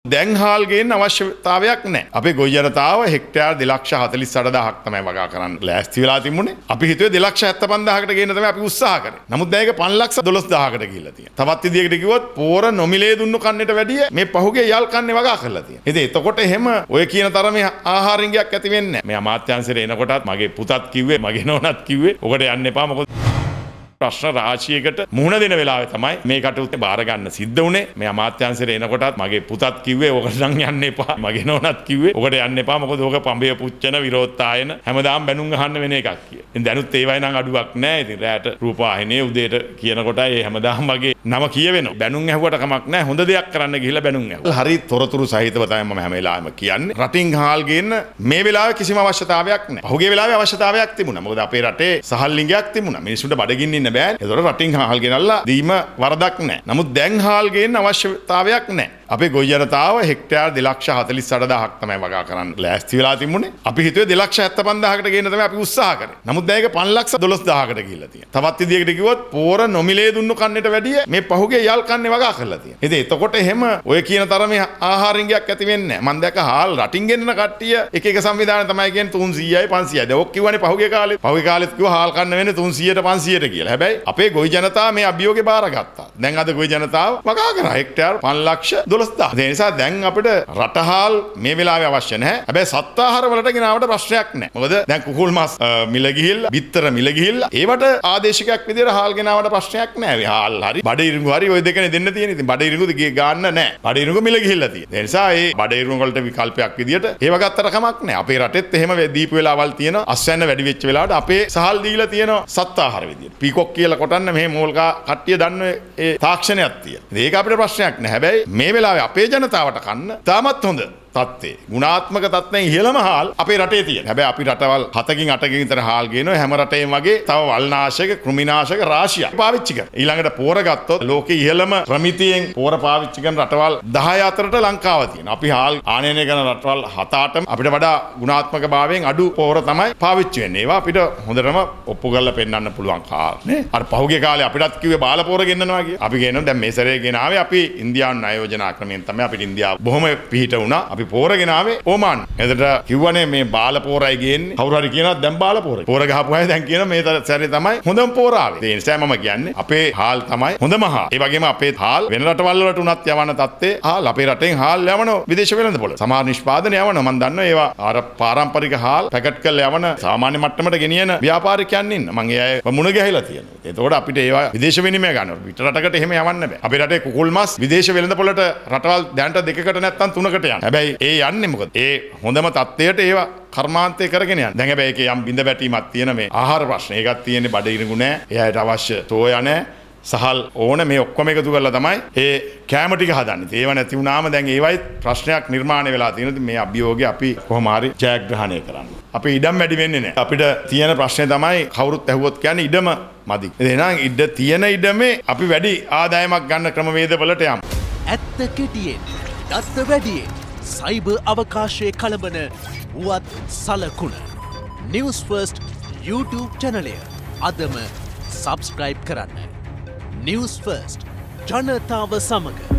දැන් හාල් ගේන්න අවශ්‍යතාවයක් නැහැ. අපේ ගොවි ජනතාව හෙක්ටයාර් 2,48,000ක් තමයි වගා කරන්න ලෑස්ති වෙලා තිබුණේ. අපි හිතුවේ 2,75,000කට ගේන්න තමයි අපි උත්සාහ කරේ. නමුත් දැන් ඒක 5,12,000කට ගිහිල්ලා තියෙනවා. තවත් විදියකට කිව්වොත් පෝර නොමිලේ දුන්නු කන්නට වැඩිය මේ පහුගේ යල් කන්නේ වගා කරලා තියෙනවා. ඉතින් එතකොට එහෙම ඔය කියන තරමේ ආහාර රින්ගයක් ඇති වෙන්නේ නැහැ. මේ අමාත්‍යාංශයට එනකොටත් මගේ පුතත් කිව්වේ මගේ නෝනත් කිව්වේ ඔකට යන්න එපා මොකද ප්‍රශ්න රාශියකට මුහුණ දෙන වෙලාවේ තමයි මේ කටයුත්තේ බාර ගන්න සිද්ධ වුණේ. මේ අමාත්‍යාංශයට එනකොටත් මගේ පුතත් කිව්වේ ඔකට නම් යන්න එපා. මගේ නෝනත් කිව්වේ ඔකට යන්න එපා මොකද ඕක පඹය පුච්චන විරෝධතායන හැමදාම බැනුම් අහන්න වෙන එකක් කිය. ඉතින් දැනුත් ඒවයි නම් අඩුවක් නැහැ. ඉතින් රැට රූපවාහිනියේ උදේට කියනකොට ඒ හැමදාම මගේ නම කියවෙනවා. බැනුම් ඇහුවට කමක් නැහැ. හොඳ දෙයක් කරන්න ගිහිල්ලා බැනුම් ඇහුවා. හරි තොරතුරු සහිතව තමයි මම හැම වෙලාවෙම කියන්නේ. රටින් හාල් ගේන්න මේ වෙලාවේ කිසිම අවශ්‍යතාවයක් නැහැ. පහුගිය වෙලාවේ අවශ්‍යතාවයක් තිබුණා. මොකද අපේ රටේ සහල් ලිංගයක් තිබුණා. මිනිස්සුන්ට බඩගින්න ඉන්න බෑ. ඒතකොට රටින් හාල් ගෙනල්ලා දීම වරදක් නැහැ. නමුත් දැන් හාල් ගේන්න අවශ්‍යතාවයක් නැහැ. අපේ ගොවි ජනතාව හෙක්ටයාර් 2,48,000ක් තමයි වගා කරන්න ලෑස්ති වෙලා තිබුණේ. අපි හිතුවේ 2,75,000කට ගේන්න තමයි අපි උත්සාහ කරේ. නමුත් දැන් ඒක 5,12,000කට ගිහිල්ලා තියෙනවා. තවත් විදියකට කිව්වොත් පෝර නොමිලේ දුන්නු කන්නට වැඩිය මේ පහුගේ යල් කන්නේ වගා කරලා තියෙනවා. ඉතින් එතකොට එහෙම ඔය කියන තරමේ ආහාර රින්ගයක් ඇති වෙන්නේ නැහැ. මම දැක්ක හාල් රටින් ගෙන්නන කට්ටිය එක එක සංවිධාන තමයි කියන්නේ 300යි 500යි. දැන් ඔක් කිව්වනේ පහුගේ කාලේ. පහුගේ කාලෙත් කිව්වා හාල් කන්න වෙන්නේ 300ට 500ට කියලා. හැබැයි අපේ ගොවි ජනතාව මේ අභියෝගේ බාරගත්තා. දැන් අද ගොවි ජනතාව වගා කරා හෙක්ටයාර් 5,12,000. ඒ නිසා දැන් අපිට රටහාල් මේ වෙලාවේ අවශ්‍ය නැහැ. හැබැයි සත්තාහාර වලට ගෙනාවට ප්‍රශ්නයක් නැහැ. මොකද දැන් කුකුල් මස් මිල ගිහිල්ලා, බිත්තර මිල ගිහිල්ලා ඒවට ආදේශකයක් විදියට හාල් ගෙනාවට ප්‍රශ්නයක් නැහැ. හාල් හරි, බඩ ඉරිඟු හරි ඔය දෙකනේ දෙන්න තියෙන්නේ. ඉතින් බඩ ඉරිඟුද ගන්න නැහැ. බඩ ඉරිඟු මිල ගිහිල්ලා තියෙනවා. ඒ නිසා මේ බඩ ඉරිඟු වලට විකල්පයක් විදියට ඒව ගත්තට කමක් නැහැ. අපේ රටෙත් එහෙම දීපු වෙලාවල් තියෙනවා. අස්වැන්න වැඩි වෙච්ච වෙලාවට අපේ සහල් දීලා තියෙනවා සත්තාහාර විදියට. පීකොක් කියලා කොටන්න මේ මෝල්කා කට්ටිය දන්න ඒ තාක්ෂණයක් තියෙනවා. ඒක අපිට ප්‍රශ්නයක් නැහැ. හැබැයි මේ වෙලාවේ අපේ ජනතාවට කන්න තාමත් හොඳ තත්ත්වේ ගුණාත්මක තත්ත්වයෙන් ඉහළම හාල් අපේ රටේ තියෙන. හැබැයි අපි රටවල් 7කින් 8කින් විතර හාල් ගේනවා. හැම රටේම වගේ තව වල්නාශක, කෘමිනාශක රාශියක් පාවිච්චි කරනවා. ඊළඟට පෝර ගත්තොත් ලෝකේ ඉහළම ප්‍රමිතියෙන් පෝර පාවිච්චි කරන රටවල් 10 අතරට ලංකාව තියෙනවා. අපි හාල් ආනයනය කරන රටවල් 7-8ම අපිට වඩා ගුණාත්මක භාවයෙන් අඩු පෝර තමයි පාවිච්චි වෙන්නේ. ඒවා අපිට හොඳටම ඔප්පු කරලා පෙන්නන්න පුළුවන් හාල් නේ. අර පහුගිය කාලේ අපිටත් කිව්වේ බාල පෝර ගෙන්නනවා කියලා. අපි ගේනවා දැන් මේ සැරේ ගෙනාවේ අපි ඉන්දියානු ආයෝජනා ක්‍රමයෙන් තමයි අපිට ඉන්දියාව බොහොම පිහිට වුණා. අපි පෝර ගෙනාවේ ඕමාන්. එතට කිව්වනේ මේ බාල පෝරයි ගේන්නේ. කවුරු හරි කියනවා දැන් බාල පෝරයි. පෝර ගහපු අය දැන් කියනවා මේ සැරේ තමයි හොඳම පෝර ආවේ. ඒ නිසා මම කියන්නේ අපේ හාල් තමයි හොඳම හාල්. ඒ වගේම අපේ හාල් වෙන රටවල් වලට උනත් යවන තත්ත්වේ හාල් අපේ රටෙන් හාල් යවන විදේශ වෙළඳපොළ. සමහර නිෂ්පාදන යවන මම දන්නවා ඒවා අර පාරම්පරික හාල් පැකට් කරලා යවන සාමාන්‍ය මට්ටමට ගෙනියන ව්‍යාපාරිකයන් ඉන්න. මම ඒ අය මුණ ගැහිලා තියෙනවා. එතකොට අපිට ඒවා විදේශ විනිමය ගන්නවා. පිට රටකට එහෙම යවන්න බෑ. අපේ රටේ කුකුල් මස් විදේශ වෙළඳපොළට රටවල් දැනට 2කට නැත්තම් 3කට යනවා. හැබැයි ඒ යන්නේ මොකද? ඒ හොඳම තත්ත්වයට ඒවා කර්මාන්තය කරගෙන යනවා. දැන් හැබැයි ඒකේ යම් බිඳ වැටීමක් තියෙන මේ ආහාර ප්‍රශ්න. ඒකත් තියෙන්නේ බඩ ඉරිඟු නැහැ. එයාට අවශ්‍ය සෝයා නැහැ. සහල් ඕන මේ ඔක්කොම එකතු කරලා තමයි ඒ කැම ටික හදන්නේ. ඒව නැති වුණාම දැන් ඒවයි ප්‍රශ්නයක් නිර්මාණය වෙලා තියෙනවා. මේ අභියෝගය අපි කොහොම හරි ජයග්‍රහණය කරන්න. අපි ඉඩම් වැඩි වෙන්නේ නැහැ. අපිට තියෙන ප්‍රශ්නේ තමයි කවුරුත් ඇහුවොත් කියන්නේ ඉඩම මදි. එහෙනම් ඉඩ තියෙන ඉඩමේ අපි වැඩි ආදායමක් ගන්න ක්‍රමවේදවලට යමු. ඇත්ත කෙටියෙන්, දත්ත වැඩියෙන්, සයිබර් අවකාශයේ කලබන වුවත් සලකුණ. නිවුස් ෆර්ස්ට් YouTube චැනලය අදම සබ්ස්ක්‍රයිබ් කරන්න. නිවුස් ෆර්ස්ට් ජනතාව සමග